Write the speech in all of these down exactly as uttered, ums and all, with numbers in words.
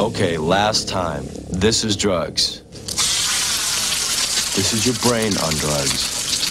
Okay, last time. This is drugs. This is your brain on drugs.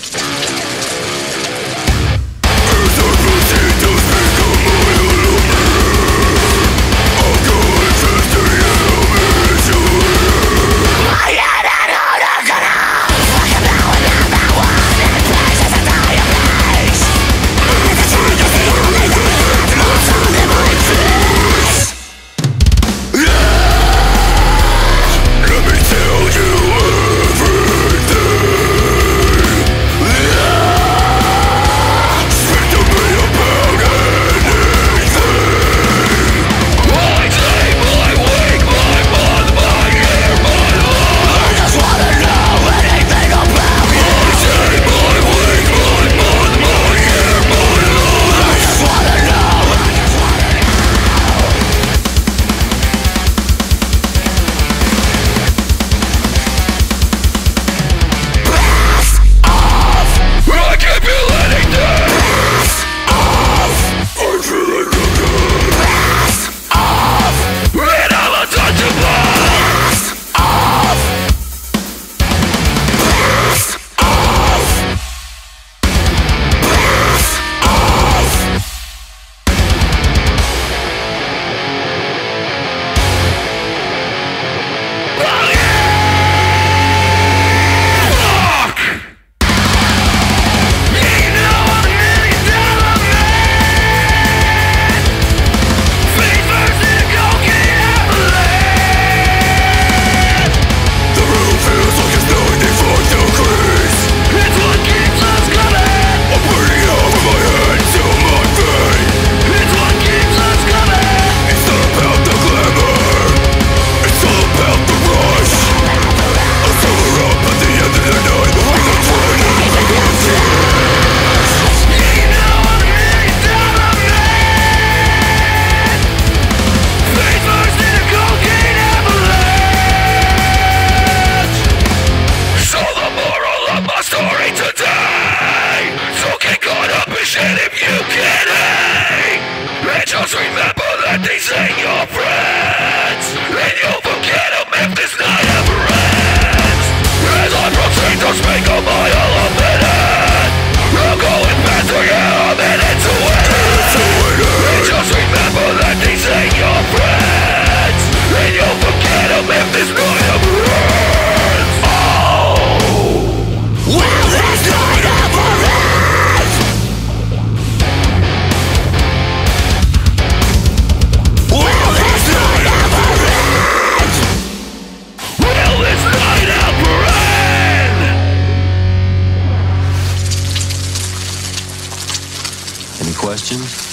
Just remember that these ain't your friends, and you'll forget them if this night ever ends. As I proceed to speak a mile a minute, I'm going faster, yeah, I'm in it to win it. And just remember that these ain't your friends, and you'll forget them if this night ever ends. Oh, will this night ever end? Any questions?